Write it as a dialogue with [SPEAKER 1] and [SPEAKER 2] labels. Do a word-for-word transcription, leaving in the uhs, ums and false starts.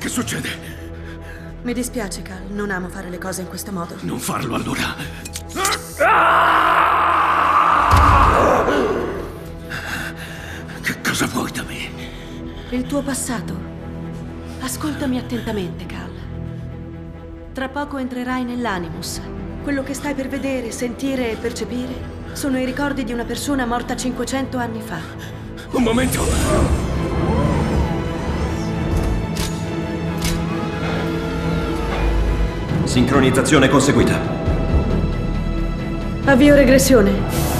[SPEAKER 1] Che succede?
[SPEAKER 2] Mi dispiace, Cal. Non amo fare le cose in questo modo.
[SPEAKER 1] Non farlo allora. Che cosa vuoi da me?
[SPEAKER 2] Il tuo passato. Ascoltami attentamente, Cal. Tra poco entrerai nell'Animus. Quello che stai per vedere, sentire e percepire sono i ricordi di una persona morta cinquecento anni fa.
[SPEAKER 1] Un momento!
[SPEAKER 3] Sincronizzazione conseguita.
[SPEAKER 2] Avvio regressione.